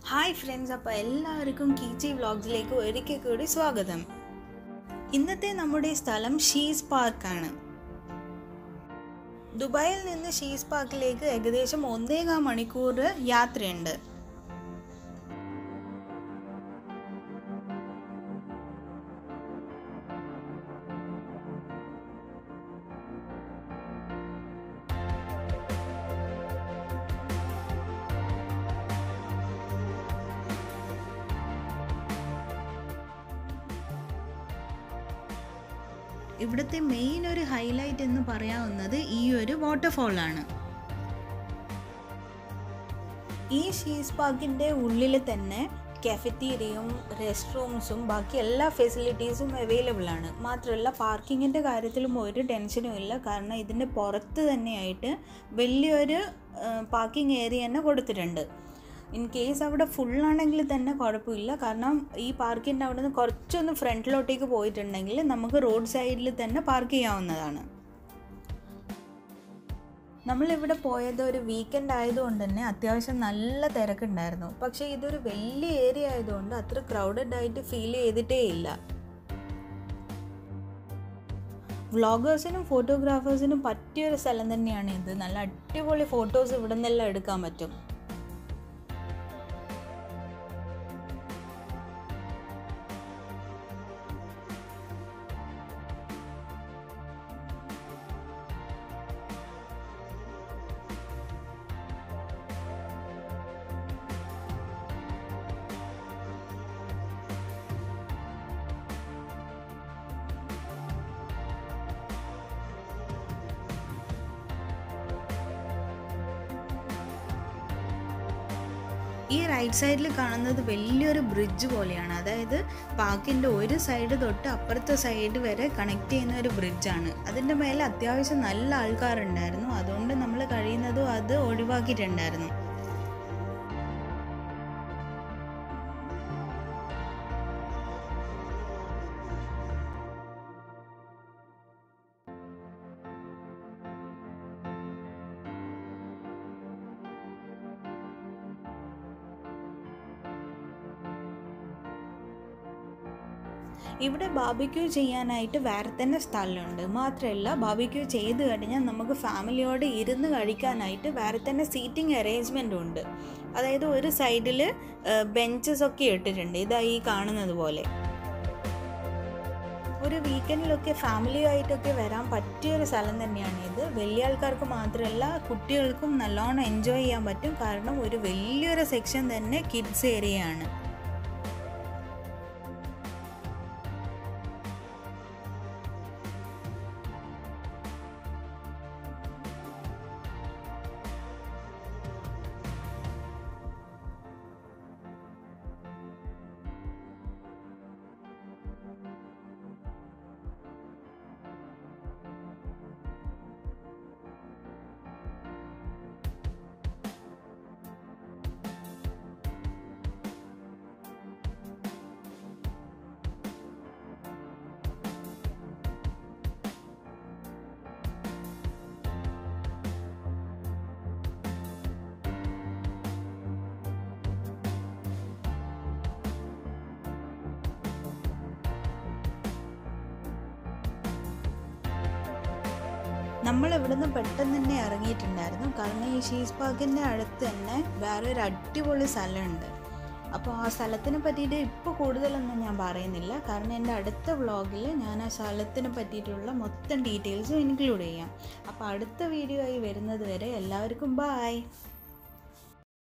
Hi friends, അപ്പോൾ എല്ലാവർക്കും കീച്ചി വ്ളോഗ്സിലേക്ക് ഒരിക്കൽ കൂടി സ്വാഗതം. ഇന്നത്തെ നമ്മുടെ സ്ഥലം ഷീസ് പാർക്കാണ്. ദുബായിൽ നിന്ന് ഷീസ് പാർക്കിലേക്ക് ഏകദേശം 1.25 മണിക്കൂർ യാത്രയുണ്ട്. ഇവിടുത്തെ മെയിൻ ഒരു ഹൈലൈറ്റ് എന്ന് പറയാവുന്നത് ഈ ഒരു വാട്ടർഫോളാണ്. ഈ ഷീസ് പാർക്കിൻ്റെ ഉള്ളിൽ തന്നെ കഫറ്റീരിയയും റെസ്റ്റ് റൂംസും ബാക്കി എല്ലാ ഫെസിലിറ്റീസും അവൈലബിൾ ആണ്. മാത്രമല്ല പാർക്കിങ്ങിൻ്റെ കാര്യത്തിലും ഒരു ടെൻഷനും ഇല്ല. കാരണം ഇതിൻ്റെ പുറത്ത് തന്നെയായിട്ട് വലിയൊരു പാർക്കിംഗ് ഏരിയ തന്നെ കൊടുത്തിട്ടുണ്ട്. ഇൻ കേസ് അവിടെ ഫുള്ളാണെങ്കിൽ തന്നെ കുഴപ്പമില്ല. കാരണം ഈ പാർക്കിൻ്റെ അവിടെ നിന്ന് കുറച്ചൊന്ന് ഫ്രണ്ടിലോട്ടേക്ക് പോയിട്ടുണ്ടെങ്കിൽ നമുക്ക് റോഡ് സൈഡിൽ തന്നെ പാർക്ക് ചെയ്യാവുന്നതാണ്. നമ്മളിവിടെ പോയത് ഒരു വീക്കെൻഡ് ആയതുകൊണ്ട് തന്നെ അത്യാവശ്യം നല്ല തിരക്കുണ്ടായിരുന്നു. പക്ഷേ ഇതൊരു വലിയ ഏരിയ ആയതുകൊണ്ട് അത്ര ക്രൗഡഡ് ആയിട്ട് ഫീൽ ചെയ്തിട്ടേ ഇല്ല. വ്ളോഗേഴ്സിനും ഫോട്ടോഗ്രാഫേഴ്സിനും പറ്റിയൊരു സ്ഥലം തന്നെയാണ് ഇത്. നല്ല അടിപൊളി ഫോട്ടോസ് ഇവിടെ നിന്നെല്ലാം എടുക്കാൻ പറ്റും. ഈ റൈറ്റ് സൈഡിൽ കാണുന്നത് വലിയൊരു ബ്രിഡ്ജ് പോലെയാണ്. അതായത് പാർക്കിൻ്റെ ഒരു സൈഡ് തൊട്ട് അപ്പുറത്തെ സൈഡ് വരെ കണക്ട് ചെയ്യുന്ന ഒരു ബ്രിഡ്ജാണ്. അതിൻ്റെ മേലെ അത്യാവശ്യം നല്ല ആൾക്കാരുണ്ടായിരുന്നു. അതുകൊണ്ട് നമ്മൾ കഴിയുന്നതും അത് ഒഴിവാക്കിയിട്ടുണ്ടായിരുന്നു. ഇവിടെ ബാർബിക്യൂ ചെയ്യാനായിട്ട് വേറെ തന്നെ സ്ഥലമുണ്ട്. മാത്രമല്ല ബാർബിക്യൂ ചെയ്ത് കഴിഞ്ഞാൽ നമുക്ക് ഫാമിലിയോട് ഇരുന്ന് കഴിക്കാനായിട്ട് വേറെ തന്നെ സീറ്റിംഗ് അറേഞ്ച്മെൻറ്റും ഉണ്ട്. അതായത് ഒരു സൈഡിൽ ബെഞ്ചസ് ഒക്കെ ഇട്ടിട്ടുണ്ട്. ഇതാ ഈ കാണുന്നത് പോലെ. ഒരു വീക്കെൻഡിലൊക്കെ ഫാമിലിയായിട്ടൊക്കെ വരാൻ പറ്റിയൊരു സ്ഥലം തന്നെയാണ് ഇത്. വലിയ ആൾക്കാർക്ക് മാത്രമല്ല കുട്ടികൾക്കും നല്ലോണം എൻജോയ് ചെയ്യാൻ പറ്റും. കാരണം ഒരു വലിയൊരു സെക്ഷൻ തന്നെ കിഡ്സ് ഏരിയയാണ്. നമ്മൾ ഇവിടുന്ന് പെട്ടെന്ന് തന്നെ ഇറങ്ങിയിട്ടുണ്ടായിരുന്നു. കാരണം ഈ ഷീസ് പാർക്കിൻ്റെ അടുത്ത് തന്നെ വേറൊരു അടിപൊളി സ്ഥലമുണ്ട്. അപ്പോൾ ആ സ്ഥലത്തിനെ പറ്റിയിട്ട് ഇപ്പോൾ കൂടുതലൊന്നും ഞാൻ പറയുന്നില്ല. കാരണം എൻ്റെ അടുത്ത വ്ളോഗിൽ ഞാൻ ആ സ്ഥലത്തിനെ പറ്റിയിട്ടുള്ള മൊത്തം ഡീറ്റെയിൽസും ഇൻക്ലൂഡ് ചെയ്യാം. അപ്പോൾ അടുത്ത വീഡിയോ ആയി വരുന്നത് വരെ എല്ലാവർക്കും ബായ്.